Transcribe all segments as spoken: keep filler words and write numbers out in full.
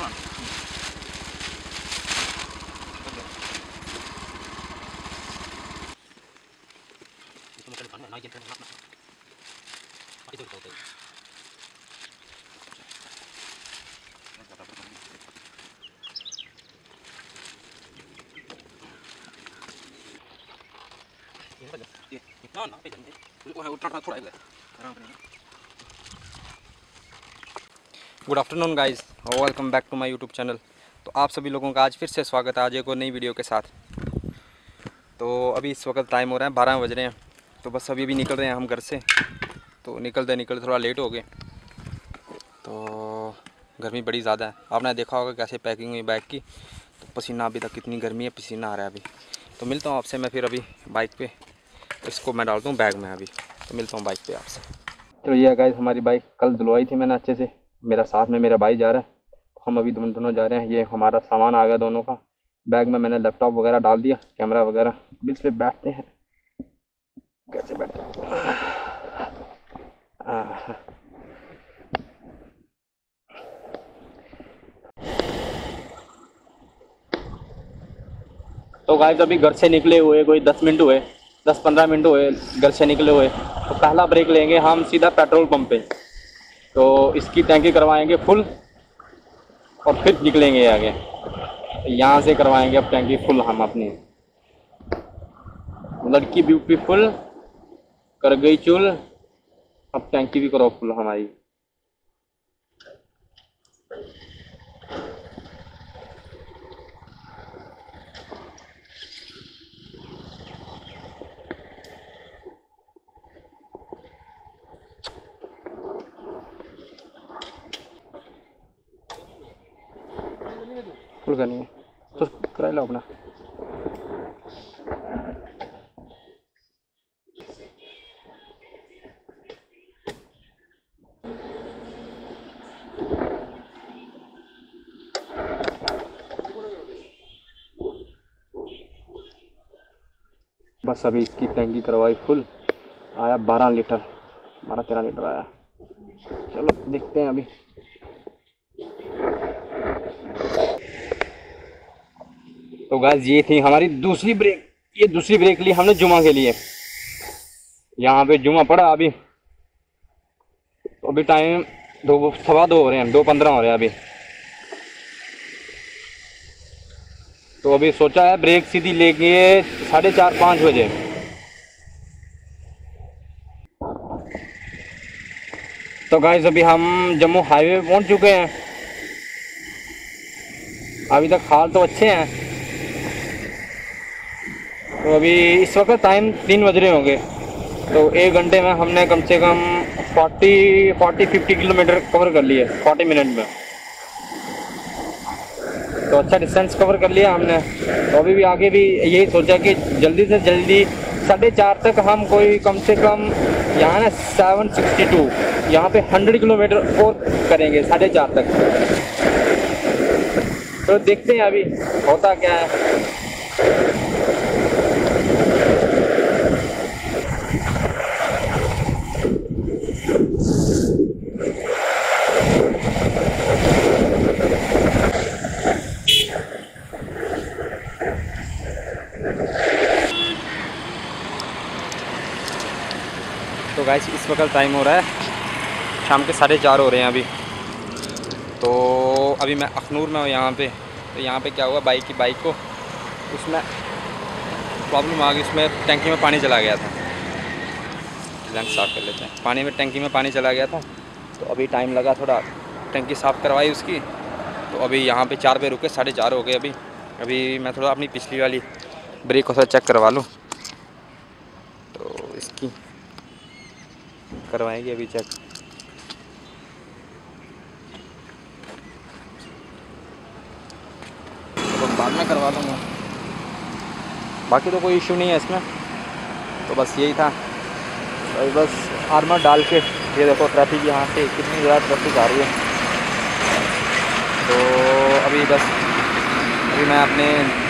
Good afternoon guys, welcome back to my YouTube channel. तो आप सभी लोगों का आज फिर से स्वागत है आज एक और नई वीडियो के साथ। तो अभी इस वक्त टाइम हो रहा है बारह बज रहे हैं। तो बस अभी अभी निकल रहे हैं हम घर से। तो निकलते निकलते थोड़ा लेट हो गए। तो गर्मी बड़ी ज़्यादा है, आपने देखा होगा कैसे पैकिंग हुई बाइक की। तो पसीना अभी तक कितनी गर्मी है, पसीना आ रहा है अभी। तो मिलता हूँ आपसे मैं फिर अभी बाइक पे। इसको मैं डालता हूँ बैग में अभी। तो मिलता हूँ बाइक पे आपसे। तो ये गाइस हमारी बाइक कल धुलवाई थी मैंने अच्छे से। मेरा साथ में मेरा भाई जा रहा है, हम अभी दोनों दोनों जा रहे हैं। ये हमारा सामान आ गया दोनों का। बैग में मैंने लैपटॉप वगैरह डाल दिया, कैमरा वगैरह। अभी इस पे बैठते हैं, कैसे बैठते हैं। तो गाइस अभी घर से निकले हुए कोई दस मिनट हुए, दस पंद्रह मिनट हुए घर से निकले हुए। तो पहला ब्रेक लेंगे हम सीधा पेट्रोल पंप पे। तो इसकी टैंकी करवाएंगे फुल और फिर निकलेंगे आगे। यहाँ से करवाएंगे अब टैंकी फुल हम अपनी। लड़की ब्यूटीफुल कर गई चुल, अब टैंकी भी करो फुल हमारी। फुल करनी है तो करा लो अपना। बस अभी इसकी टैंकी करवाई फुल, आया बारह लीटर, बारह तेरह लीटर आया। चलो देखते हैं अभी। तो गाइस ये थी हमारी दूसरी ब्रेक। ये दूसरी ब्रेक ली हमने जुमा के लिए। यहाँ पे जुमा पड़ा अभी। तो अभी टाइम दो सवा दो हो रहे हैं, दो पंद्रह हो रहे हैं अभी। तो अभी सोचा है ब्रेक सीधी लेंगे साढ़े चार पाँच बजे। तो गाइस अभी हम जम्मू हाईवे पहुंच चुके हैं। अभी तक हाल तो अच्छे हैं। तो अभी इस वक्त टाइम तीन बज रहे होंगे। तो एक घंटे में हमने कम से कम forty forty fifty kilometre cover कर लिए फोर्टी मिनट में। तो अच्छा डिस्टेंस कवर कर लिया हमने। तो अभी भी आगे भी यही सोचा कि जल्दी से जल्दी साढ़े चार तक हम कोई कम से कम यहाँ ना सेवन सिक्सटी टू यहाँ पे हंड्रेड किलोमीटर और करेंगे साढ़े चार तक। तो देखते हैं अभी होता क्या है। तो गाइस इस वक्त टाइम हो रहा है शाम के साढ़े चार हो रहे हैं अभी। तो अभी मैं अखनूर में हूँ यहाँ पे। तो यहाँ पे क्या हुआ, बाइक की बाइक को उसमें प्रॉब्लम आ गई। उसमें टैंकी में पानी चला गया था। लैंप साफ़ कर लेते हैं। पानी में टैंकी में पानी चला गया था। तो अभी टाइम लगा थोड़ा, टैंकी साफ़ करवाई उसकी। तो अभी यहाँ पे चार पे रुके, साढ़े चार हो गए अभी। अभी मैं थोड़ा अपनी पिछली वाली ब्रेक को थोड़ा चेक करवा लूँ। तो इसकी करवाएंगे अभी चेक। तो बाद में करवा दूँगा, बाकी तो कोई इशू नहीं है इसमें। तो बस यही था। तो बस आर्मर डाल के, ये देखो ट्रैफिक यहाँ पे कितनी ज़्यादा ट्रैफिक आ रही है। तो अभी बस अभी मैं अपने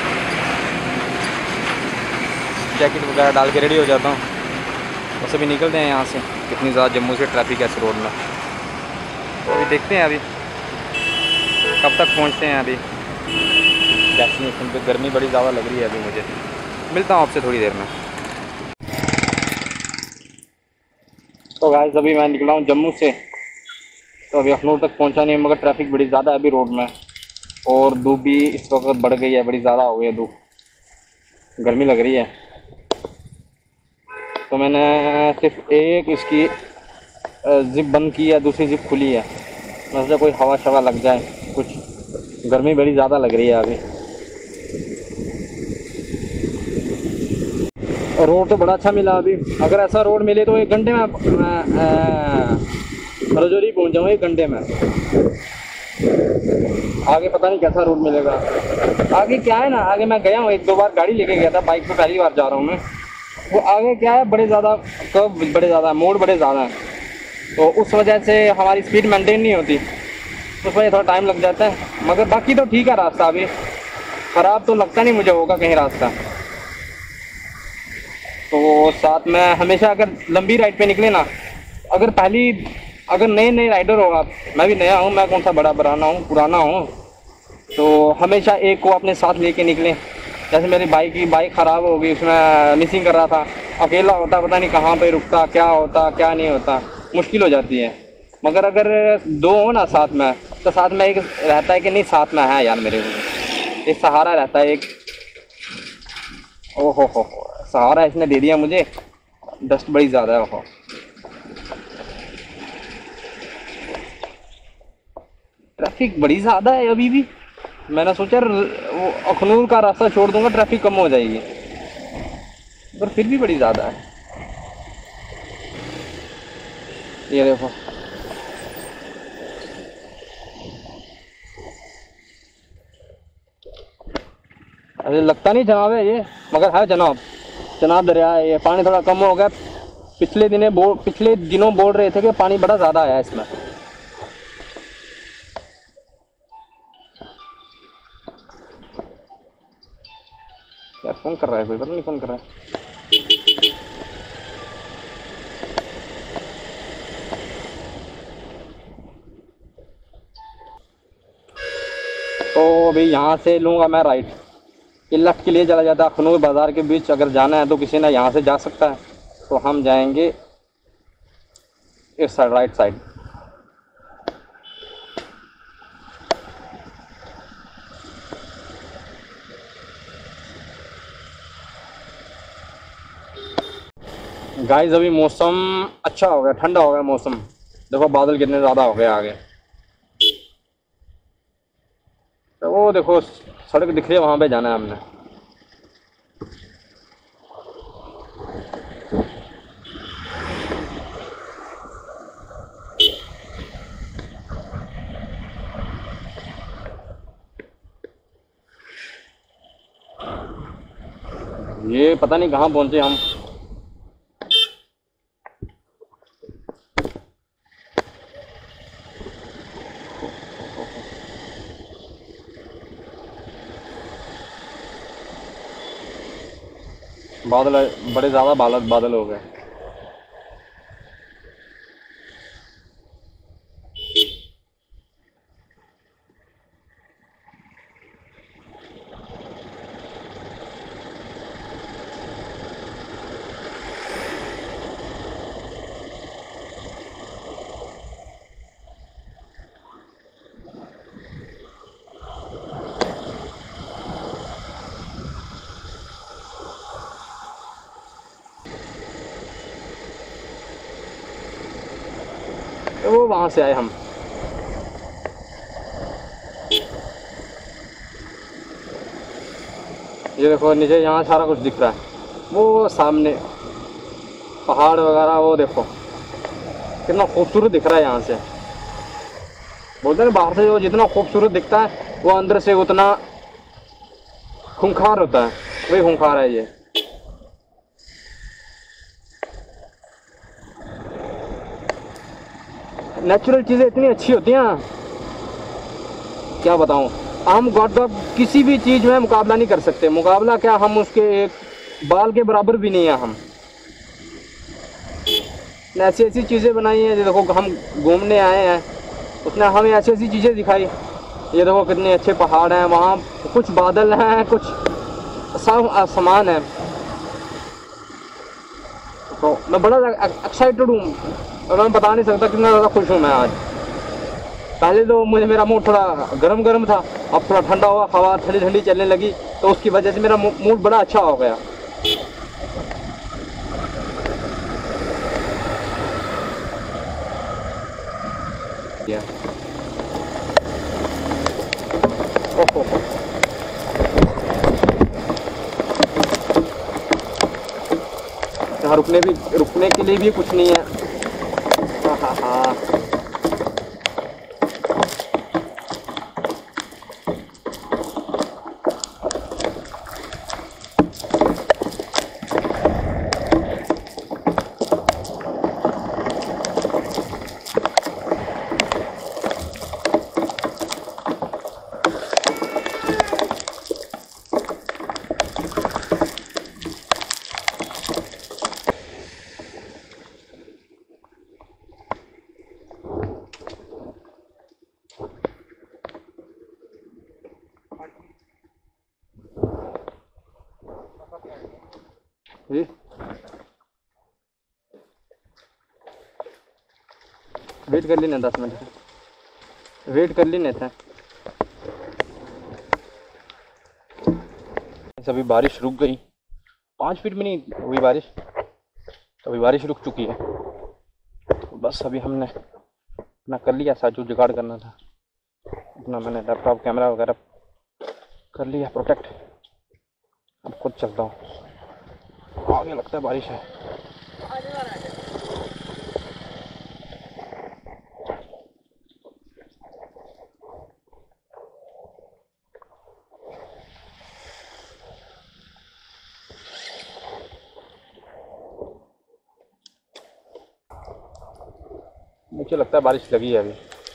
जैकेट वगैरह डाल के रेडी हो जाता हूँ। बस अभी निकलते हैं यहाँ से। कितनी ज़्यादा जम्मू से ट्रैफिक है इस रोड में। तो अभी देखते हैं अभी कब तक पहुंचते हैं अभी डेस्टिनेशन पे। गर्मी बड़ी ज़्यादा लग रही है अभी मुझे। मिलता हूँ आपसे थोड़ी देर में। तो गाइस अभी मैं निकला हूँ जम्मू से, तो अभी अखनूर तक पहुँचा नहीं, मगर ट्रैफिक बड़ी ज़्यादा है अभी रोड में, और धूप भी इस वक्त बढ़ गई है, बड़ी ज़्यादा हो गई है धूप, गर्मी लग रही है। तो मैंने सिर्फ एक इसकी जिप बंद की है, दूसरी जिप खुली है, मतलब कोई हवा शवा लग जाए कुछ। गर्मी बड़ी ज़्यादा लग रही है अभी। रोड तो बड़ा अच्छा मिला अभी। अगर ऐसा रोड मिले तो एक घंटे में रजौरी पहुंच जाऊँ, एक घंटे में। आगे पता नहीं कैसा रोड मिलेगा। आगे क्या है ना, आगे मैं गया हूँ एक दो बार, गाड़ी लेके गया था, बाइक पे पहली बार जा रहा हूँ मैं। वो आगे क्या है, बड़े ज़्यादा कर्व बड़े ज़्यादा, मोड़ बड़े ज़्यादा हैं, तो उस वजह से हमारी स्पीड मेंटेन नहीं होती, उस वजह थोड़ा टाइम लग जाता है। मगर बाकी तो ठीक है रास्ता, अभी ख़राब तो लगता नहीं मुझे होगा कहीं रास्ता। तो साथ में हमेशा अगर लंबी राइड पे निकले ना, अगर पहली अगर नए नए राइडर हो आप, मैं भी नया हूँ, मैं कौन सा बड़ा पुराना हूँ पुराना हूँ तो हमेशा एक को अपने साथ लेके निकलें। जैसे मेरी बाइक की बाइक ख़राब हो गई, उसमें मिसिंग कर रहा था, अकेला होता पता नहीं कहाँ पे रुकता, क्या होता क्या नहीं होता, मुश्किल हो जाती है। मगर अगर दो हो ना साथ में, तो साथ में एक रहता है कि नहीं साथ में है यार, मेरे को एक सहारा रहता है एक। ओहो हो हो सहारा इसने दे दिया मुझे, डस्ट बड़ी ज़्यादा है। ओहो ट्रैफिक बड़ी ज़्यादा है अभी भी। मैंने सोचा वो अखनूर का रास्ता छोड़ दूंगा, ट्रैफिक कम हो जाएगी, पर फिर भी बड़ी ज़्यादा है। ये देखो अरे लगता नहीं जनाब है ये, मगर है जनाब। जनाब दरिया है ये। पानी थोड़ा कम हो गया, पिछले दिने बोल पिछले दिनों बोल रहे थे कि पानी बड़ा ज़्यादा आया इसमें। यार फोन कर रहा है कोई, पता नहीं फोन कर रहा है। तो अभी यहाँ से लूँगा मैं राइट, ये लेफ्ट के लिए चला जाता है अखनूर बाज़ार के बीच। अगर जाना है तो किसी ने यहाँ से जा सकता है, तो हम जाएंगे इस साइड, राइट साइड। गाइस अभी मौसम अच्छा हो गया, ठंडा हो गया मौसम। देखो बादल कितने ज़्यादा हो गए आगे, तो वो देखो सड़क दिख रही है, वहाँ पे जाना है हमने। ये पता नहीं कहाँ पहुँचे हम। बादल बड़े ज़्यादा बादल बादल हो गए। तो वो वहाँ से आए हम। ये देखो नीचे यहाँ सारा कुछ दिख रहा है, वो सामने पहाड़ वगैरह, वो देखो कितना खूबसूरत दिख रहा है यहाँ से। बोलते हैं बाहर से वो जितना खूबसूरत दिखता है, वो अंदर से उतना खूंखार होता है, वही खूंखार है ये। नेचुरल चीज़ें इतनी अच्छी होती हैं, क्या बताऊँ। हम गॉड का किसी भी चीज़ में मुकाबला नहीं कर सकते। मुकाबला क्या, हम उसके एक बाल के बराबर भी नहीं है। हम ऐसी ऐसी चीज़ें बनाई हैं, देखो हम घूमने आए हैं, उसने हमें ऐसी ऐसी चीज़ें दिखाई ये देखो कितने अच्छे पहाड़ हैं, वहाँ कुछ बादल हैं, कुछ सब आसमान है। तो मैं बड़ा एक्साइटेड हूँ और मैं बता नहीं सकता कितना ज़्यादा खुश हूँ मैं आज। पहले तो मुझे मेरा मूड थोड़ा गर्म गर्म था, अब थोड़ा ठंडा हुआ, हवा ठंडी ठंडी चलने लगी, तो उसकी वजह से मेरा मूड बड़ा अच्छा हो गया। ओहो, यहाँ रुकने भी रुकने के लिए भी कुछ नहीं है। हाँ हाँ हाँ, वेट कर ली ना, दस मिनट वेट कर ली नहीं था। अभी बारिश रुक गई, पाँच फीट में नहीं हुई बारिश, अभी बारिश रुक चुकी है। तो बस अभी हमने अपना कर लिया, साथ जो जुगाड़ करना था अपना, मैंने लैपटॉप कैमरा वगैरह कर लिया प्रोटेक्ट। अब खुद चलता हूँ, आगे लगता है बारिश है। मुझे लगता है बारिश लगी है अभी।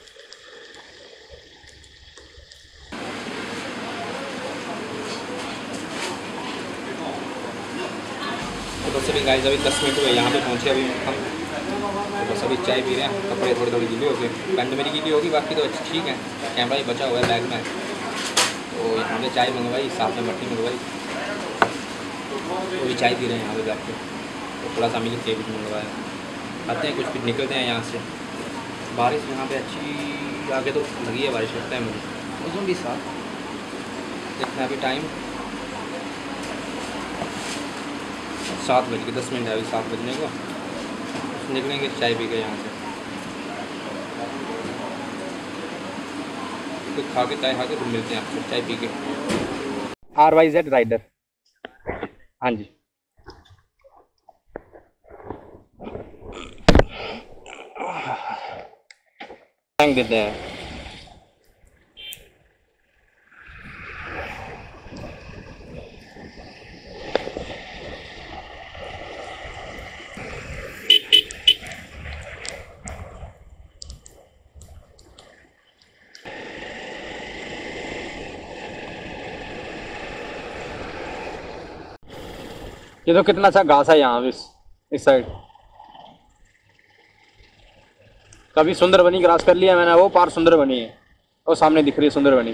तो बस अभी गाइस अभी दस मिनट हुए यहाँ पे पहुँचे अभी हम। तो बस अभी चाय पी रहे हैं, कपड़े थोड़ी थोड़ी गीले हो गए, पैंट मेरी गीली होगी, बाकी तो अच्छी ठीक है। कैमरा ही बचा हुआ है बैग में, तो यहाँ पे चाय मंगवाई, साथ में मट्टी मंगवाई, तो अभी चाय पी रहे हैं यहाँ पे बैठ के। तो थोड़ा सा मिल्क केक भी मंगवाया, आते हैं कुछ फिर निकलते हैं यहाँ से। बारिश यहाँ पे अच्छी आगे तो लगी है बारिश, लगता है मुझे मौसम भी साथ। देखना अभी टाइम सात बज के दस मिनट है, अभी सात बजने को निकलेंगे चाय पी के यहाँ से। तो खा के चाय खा के फिर मिलते हैं आपसे चाय पी के। आर वाई जेड राइडर, हाँ जी। थैंक देते हैं। ये तो कितना अच्छा घास है यहाँ इस इस साइड। कभी सुंदरबनी क्रॉस कर लिया मैंने, वो पार सुंदरबनी है, वो सामने दिख रही है सुंदरबनी।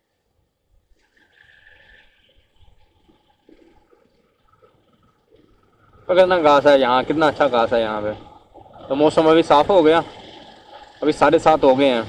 तो कितना घास है यहाँ, कितना अच्छा घास है यहाँ पे। तो मौसम अभी साफ हो गया, अभी साढ़े सात हो गए हैं।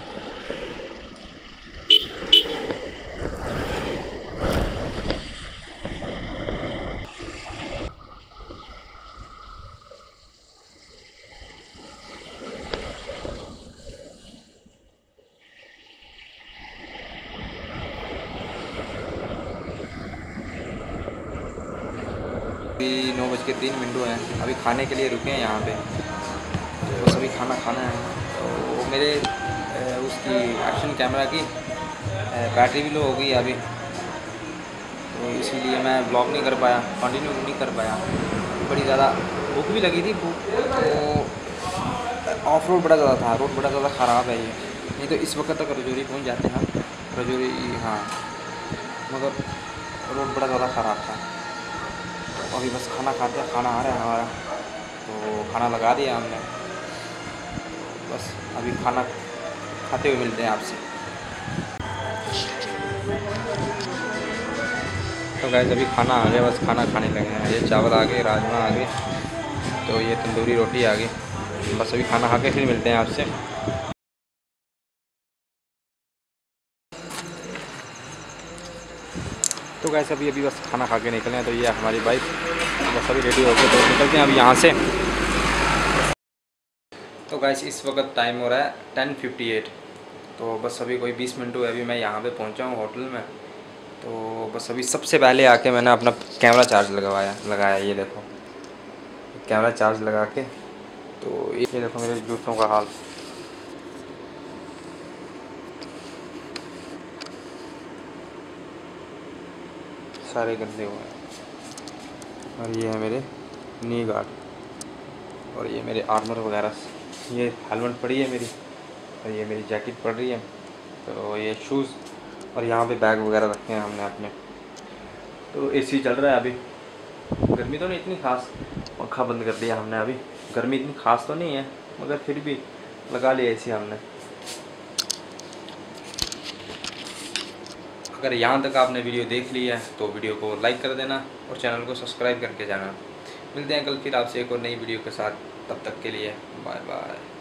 अभी नौ बज के तीन मिनट हुए हैं, अभी खाने के लिए रुके हैं यहाँ पे। तो बस अभी खाना खाना है। तो मेरे उसकी एक्शन कैमरा की बैटरी भी लो हो गई अभी, तो इसीलिए मैं ब्लॉग नहीं कर पाया, कंटिन्यू नहीं कर पाया। बड़ी ज़्यादा भूख भी लगी थी, भूख तो ऑफ रोड बड़ा ज़्यादा था, रोड बड़ा ज़्यादा ख़राब है ये, नहीं तो इस वक्त तक रजौरी पहुँच जाते हैं। रजौरी हाँ, मगर रोड बड़ा ज़्यादा ख़राब था। अभी बस खाना खाते हैं, खाना आ रहा है हमारा, तो खाना लगा दिया हमने। बस अभी खाना खाते हुए मिलते हैं आपसे। तो गाइस अभी खाना आ गया, बस खाना खाने लगे हैं। ये चावल आ गए, राजमा आ गए, तो ये तंदूरी रोटी आ गई। बस अभी खाना खा के फिर मिलते हैं आपसे। तो गाइस अभी अभी बस खाना खा के निकले हैं। तो ये हमारी बाइक बस अभी रेडी हो गए, तो निकलते हैं अभी यहाँ से। तो गाइस इस वक्त टाइम हो रहा है टेन फिफ्टी एट। तो बस अभी कोई बीस मिनट हुए अभी मैं यहाँ पे पहुँचा हूँ होटल में। तो बस अभी सबसे पहले आके मैंने अपना कैमरा चार्ज लगवाया लगाया ये देखो, कैमरा चार्ज लगा के। तो ये देखो मेरे जूतों का हाल, सारे गंदे हुए हैं। और ये है मेरे नी गार्ड, और ये मेरे आर्मर वगैरह, ये हेलमेट पड़ी है मेरी, और ये मेरी जैकेट पड़ रही है। तो ये शूज़, और यहाँ पे बैग वगैरह रखे हैं हमने अपने। तो एसी चल रहा है अभी, गर्मी तो नहीं इतनी खास, पंखा बंद कर दिया हमने। अभी गर्मी इतनी खास तो नहीं है, मगर फिर भी लगा लिया एसी हमने। अगर यहाँ तक आपने वीडियो देख ली है तो वीडियो को लाइक कर देना और चैनल को सब्सक्राइब करके जाना। मिलते हैं कल फिर आपसे एक और नई वीडियो के साथ, तब तक के लिए बाय बाय।